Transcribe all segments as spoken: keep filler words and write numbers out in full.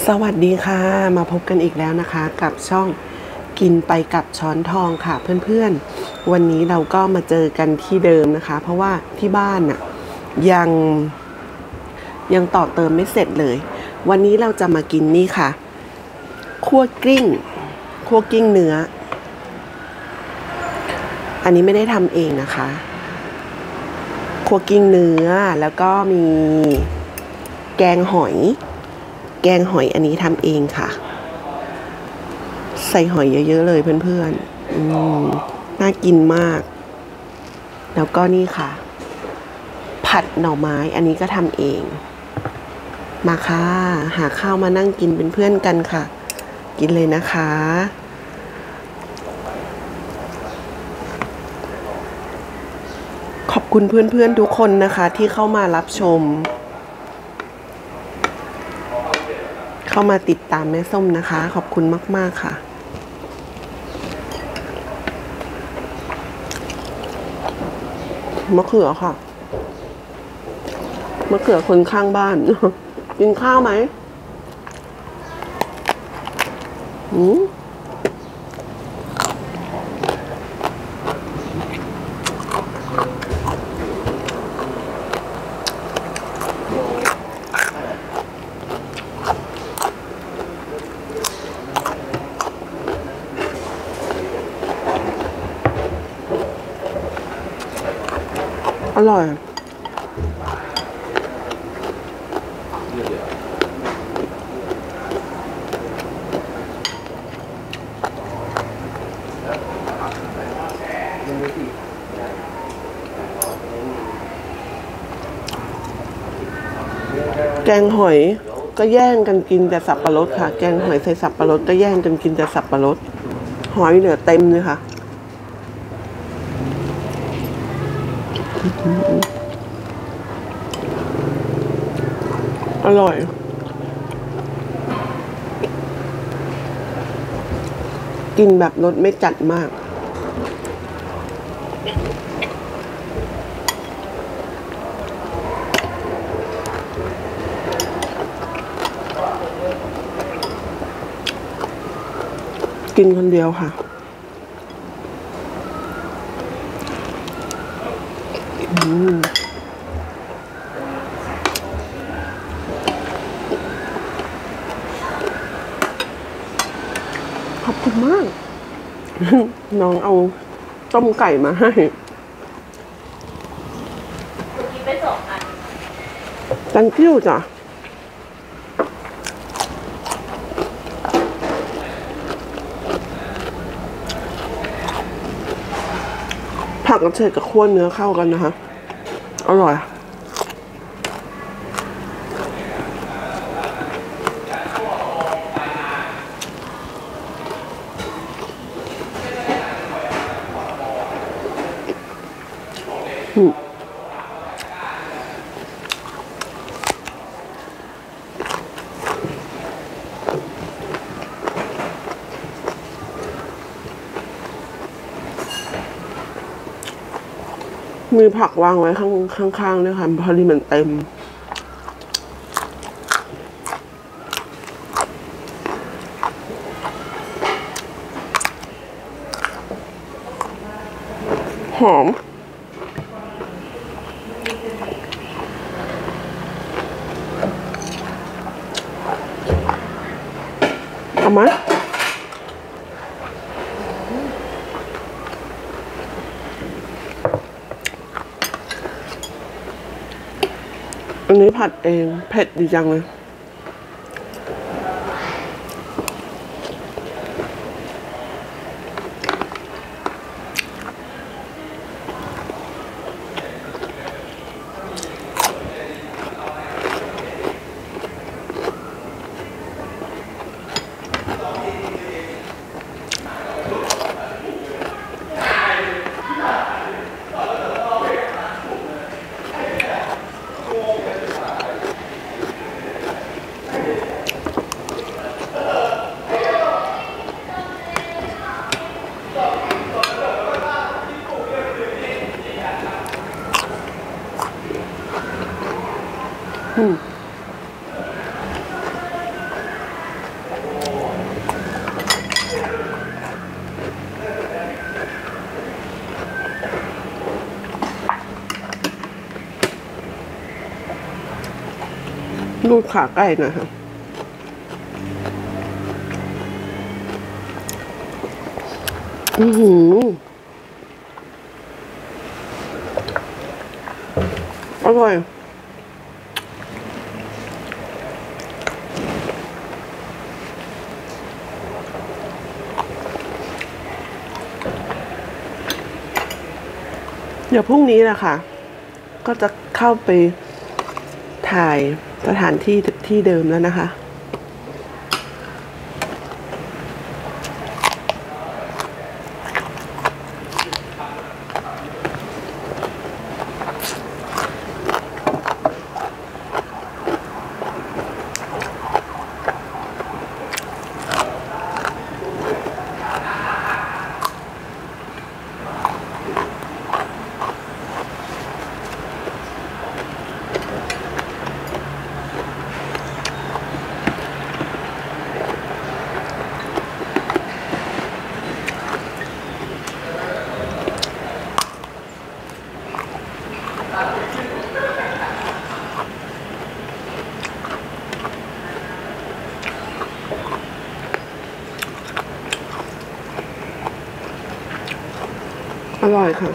สวัสดีค่ะมาพบกันอีกแล้วนะคะกับช่องกินไปกับช้อนทองค่ะเพื่อนๆวันนี้เราก็มาเจอกันที่เดิมนะคะเพราะว่าที่บ้านน่ะยังยังต่อเติมไม่เสร็จเลยวันนี้เราจะมากินนี่ค่ะคั่วกลิ้งคั่วกลิ้งเนื้ออันนี้ไม่ได้ทำเองนะคะคั่วกลิ้งเนื้อแล้วก็มีแกงหอยแกงหอยอันนี้ทำเองค่ะใส่หอยเยอะๆเลยเพื่อนๆอืมน่ากินมากแล้วก็นี่ค่ะผัดหน่อไม้อันนี้ก็ทำเองมาค่ะหาข้าวมานั่งกินเป็นเพื่อนกันค่ะกินเลยนะคะขอบคุณเพื่อนๆทุกคนนะคะที่เข้ามารับชมเข้ามาติดตามแม่ส้มนะคะขอบคุณมากๆค่ะมะเขือค่ะมะเขือคนข้างบ้านกินข้าวไหมอืมอร่อยแกงหอยก็แย่งกันกินแต่สับปะรดค่ะแกงหอยใส่สับปะรดก็แย่งกันกินแต่สับปะรดหอยเหลือเต็มเลยค่ะอร่อยกินแบบรสไม่จัดมากกินคนเดียวค่ะอืมขอบคุณมาก น้องเอาต้มไก่มาให้กินไปสองอัน thank you จ้ะผักกระเฉดกับขั้วเนื้อเข้ากันนะคะอร่อยอืมมีผักวางไว้ข้างข้างๆด้วยค่ะพอดีมันเต็มหอมเอามาอันนี้ผัดเองเผ็ดดีจังเลยดูขาไก่หน่อยค่ะอือหืออร่อยเดี๋ยวพรุ่งนี้แหละค่ะก็จะเข้าไปถ่ายสถานที่ที่เดิมแล้วนะคะอร่อยค่ะ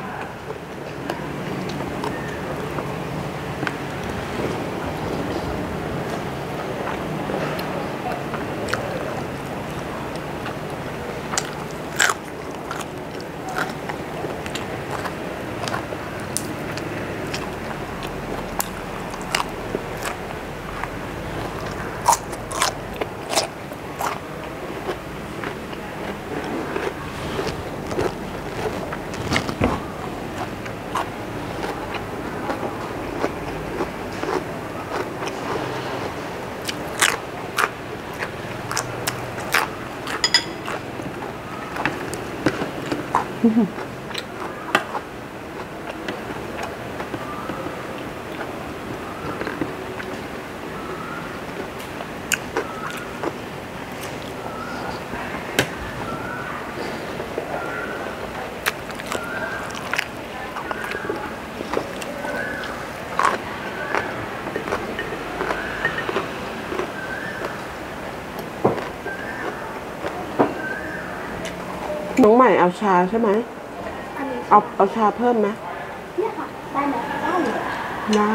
น้องใหม่เอาชาใช่ไหมเอาเอาชาเพิ่มไหมเนี่ยค่ะได้ไหมได้เลยได้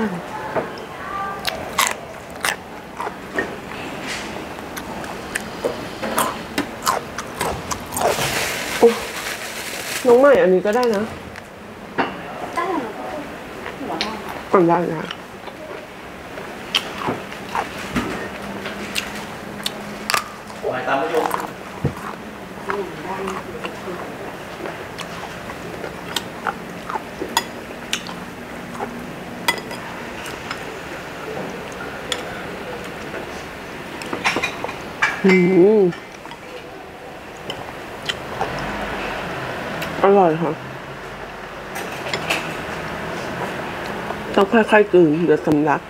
น้องใหม่อันนี้ก็ได้นะได้เหรอหัวได้ก่อนได้ค่ะหมายตามไม่ยกอืมอร่อยค่ะต้องค่อยๆกลืนเดี๋ยวสำลัก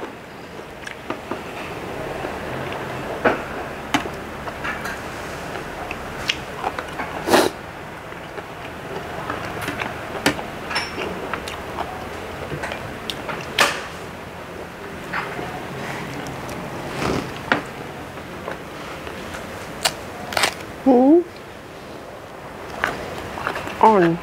หืมอ่อน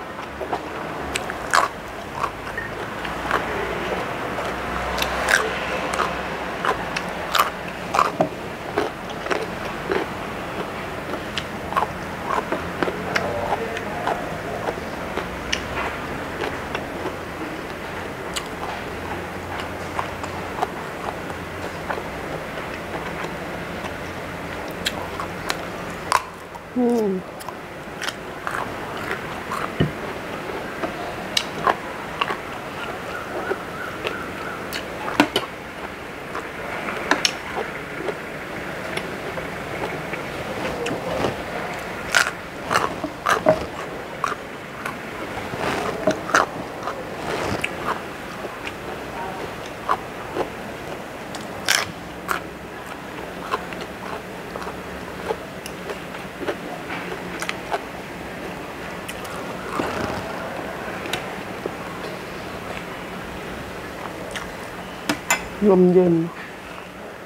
อืมลมเย็น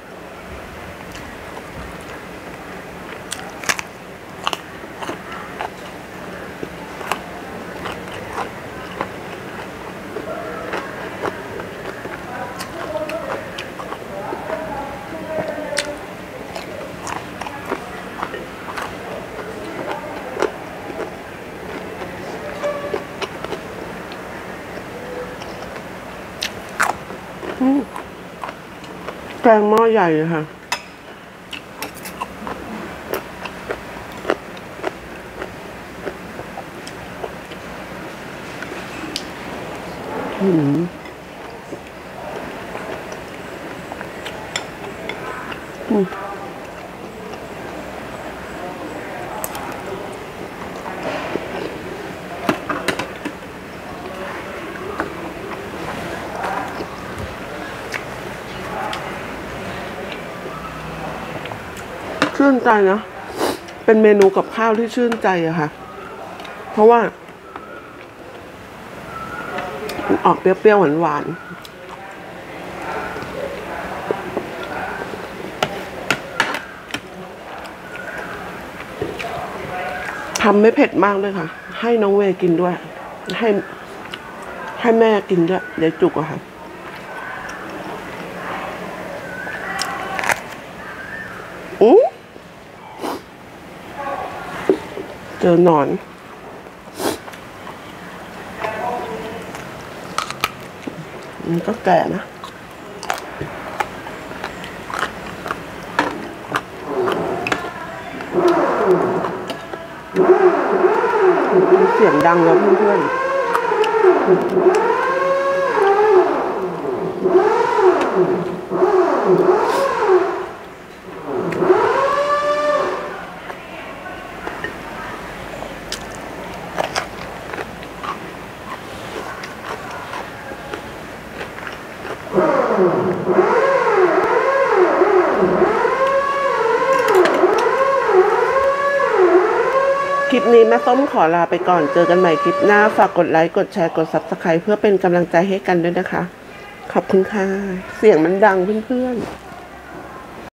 แกงหม้อใหญ่เลยค่ะอืมอืมชื่นใจนะเป็นเมนูกับข้าวที่ชื่นใจอะค่ะเพราะว่าออกเปรี้ยวๆหวานๆทำไม่เผ็ดมากเลยค่ะให้น้องเวย์กินด้วยให้ให้แม่กินด้วยเดี๋ยวจุกอะค่ะอู้เจอหนอนมันก็แก่นะเสียงดังแล้วเพื่อนๆคลิปนี้แม่ส้มขอลาไปก่อนเจอกันใหม่คลิปหน้าฝากกดไลค์กดแชร์กด ซับสไครบ์ เพื่อเป็นกำลังใจให้กันด้วยนะคะขอบคุณค่ะเสียงมันดังเพื่อนๆ